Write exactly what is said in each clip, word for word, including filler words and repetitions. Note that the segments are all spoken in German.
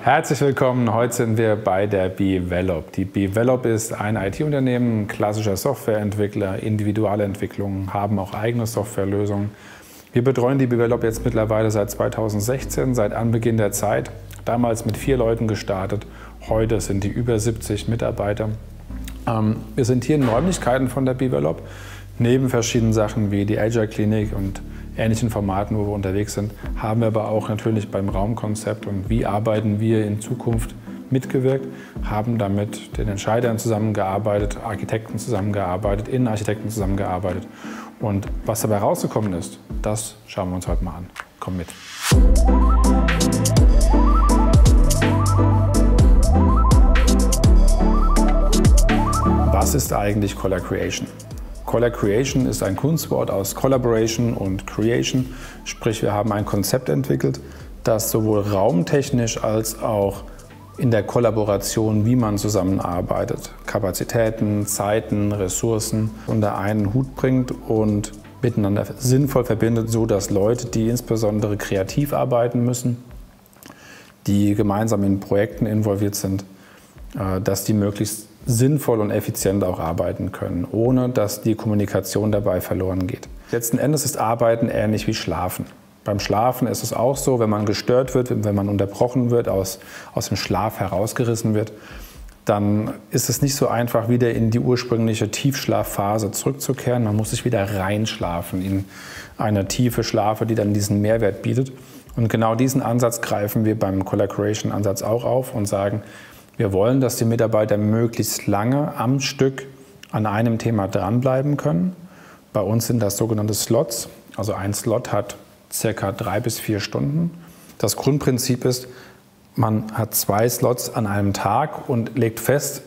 Herzlich willkommen, heute sind wir bei der Bevelop. Die Bevelop ist ein I T-Unternehmen, ein klassischer Softwareentwickler, Individualentwicklung, haben auch eigene Softwarelösungen. Wir betreuen die Bevelop jetzt mittlerweile seit zweitausendsechzehn, seit Anbeginn der Zeit. Damals mit vier Leuten gestartet, heute sind die über siebzig Mitarbeiter. Ähm, wir sind hier in den Räumlichkeiten von der Bevelop, neben verschiedenen Sachen wie die Agile Klinik und ähnlichen Formaten, wo wir unterwegs sind, haben wir aber auch natürlich beim Raumkonzept und wie arbeiten wir in Zukunft mitgewirkt, haben da mit den Entscheidern zusammengearbeitet, Architekten zusammengearbeitet, Innenarchitekten zusammengearbeitet. Und was dabei rausgekommen ist, das schauen wir uns heute mal an. Komm mit. Was ist eigentlich Color Creation? Color Creation ist ein Kunstwort aus Collaboration und Creation, sprich wir haben ein Konzept entwickelt, das sowohl raumtechnisch als auch in der Kollaboration, wie man zusammenarbeitet, Kapazitäten, Zeiten, Ressourcen unter einen Hut bringt und miteinander sinnvoll verbindet, so dass Leute, die insbesondere kreativ arbeiten müssen, die gemeinsam in Projekten involviert sind, dass die möglichst sinnvoll und effizient auch arbeiten können, ohne dass die Kommunikation dabei verloren geht. Letzten Endes ist Arbeiten ähnlich wie Schlafen. Beim Schlafen ist es auch so, wenn man gestört wird, wenn man unterbrochen wird, aus, aus dem Schlaf herausgerissen wird, dann ist es nicht so einfach, wieder in die ursprüngliche Tiefschlafphase zurückzukehren. Man muss sich wieder reinschlafen in eine tiefe Schlafe, die dann diesen Mehrwert bietet. Und genau diesen Ansatz greifen wir beim Color Creation Ansatz auch auf und sagen, wir wollen, dass die Mitarbeiter möglichst lange am Stück an einem Thema dranbleiben können. Bei uns sind das sogenannte Slots. Also ein Slot hat circa drei bis vier Stunden. Das Grundprinzip ist, man hat zwei Slots an einem Tag und legt fest,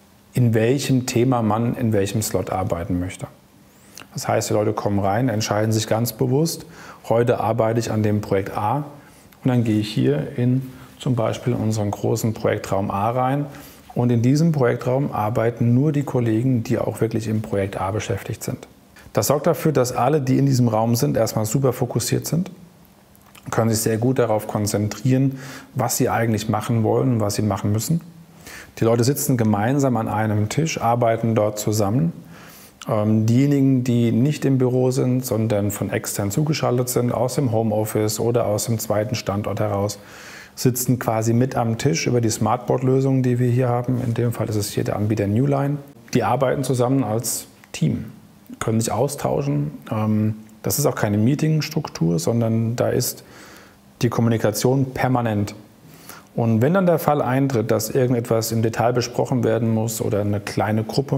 in welchem Thema man in welchem Slot arbeiten möchte. Das heißt, die Leute kommen rein, entscheiden sich ganz bewusst, heute arbeite ich an dem Projekt A und dann gehe ich hier in zum Beispiel in unseren großen Projektraum A rein. Und in diesem Projektraum arbeiten nur die Kollegen, die auch wirklich im Projekt A beschäftigt sind. Das sorgt dafür, dass alle, die in diesem Raum sind, erstmal super fokussiert sind, können sich sehr gut darauf konzentrieren, was sie eigentlich machen wollen und was sie machen müssen. Die Leute sitzen gemeinsam an einem Tisch, arbeiten dort zusammen. Ähm, diejenigen, die nicht im Büro sind, sondern von extern zugeschaltet sind, aus dem Homeoffice oder aus dem zweiten Standort heraus, sitzen quasi mit am Tisch über die Smartboard-Lösung, die wir hier haben. In dem Fall ist es hier der Anbieter Newline. Die arbeiten zusammen als Team, können sich austauschen. Das ist auch keine Meetingstruktur, sondern da ist die Kommunikation permanent. Und wenn dann der Fall eintritt, dass irgendetwas im Detail besprochen werden muss oder eine kleine Gruppe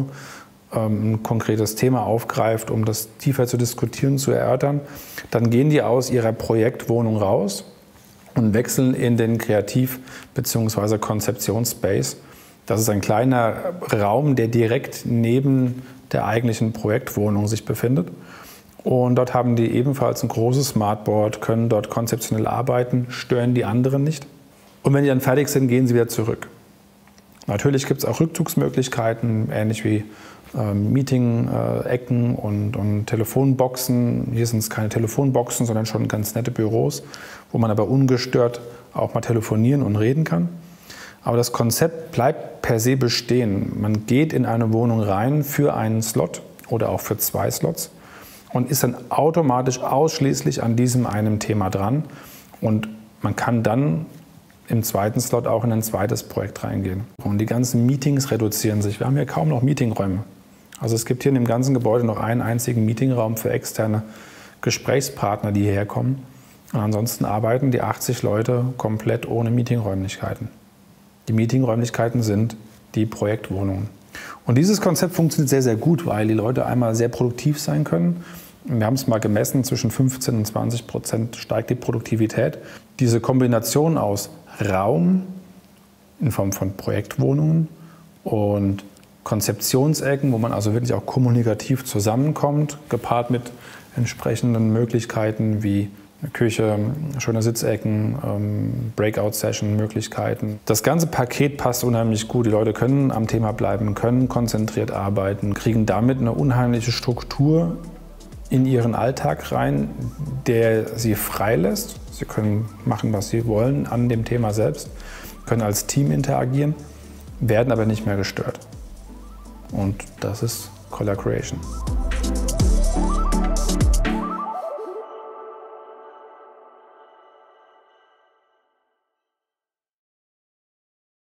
ein konkretes Thema aufgreift, um das tiefer zu diskutieren, zu erörtern, dann gehen die aus ihrer Projektwohnung raus und wechseln in den Kreativ- bzw. Konzeptionsspace. Das ist ein kleiner Raum, der direkt neben der eigentlichen Projektwohnung sich befindet. Und dort haben die ebenfalls ein großes Smartboard, können dort konzeptionell arbeiten, stören die anderen nicht. Und wenn die dann fertig sind, gehen sie wieder zurück. Natürlich gibt es auch Rückzugsmöglichkeiten, ähnlich wie äh, Meeting-Ecken äh, und, und Telefonboxen. Hier sind es keine Telefonboxen, sondern schon ganz nette Büros, wo man aber ungestört auch mal telefonieren und reden kann. Aber das Konzept bleibt per se bestehen. Man geht in eine Wohnung rein für einen Slot oder auch für zwei Slots und ist dann automatisch ausschließlich an diesem einen Thema dran. Und man kann dann im zweiten Slot auch in ein zweites Projekt reingehen. Und die ganzen Meetings reduzieren sich. Wir haben hier kaum noch Meetingräume. Also es gibt hier in dem ganzen Gebäude noch einen einzigen Meetingraum für externe Gesprächspartner, die hierher kommen. Und ansonsten arbeiten die achtzig Leute komplett ohne Meetingräumlichkeiten. Die Meetingräumlichkeiten sind die Projektwohnungen. Und dieses Konzept funktioniert sehr, sehr gut, weil die Leute einmal sehr produktiv sein können. Wir haben es mal gemessen, zwischen fünfzehn und zwanzig Prozent steigt die Produktivität. Diese Kombination aus Raum in Form von Projektwohnungen und Konzeptionsecken, wo man also wirklich auch kommunikativ zusammenkommt, gepaart mit entsprechenden Möglichkeiten wie eine Küche, schöne Sitzecken, Breakout-Session-Möglichkeiten. Das ganze Paket passt unheimlich gut. Die Leute können am Thema bleiben, können konzentriert arbeiten, kriegen damit eine unheimliche Struktur in ihren Alltag rein, der sie frei lässt. Sie können machen, was sie wollen an dem Thema selbst. können als Team interagieren, werden aber nicht mehr gestört. Und das ist Color Creation.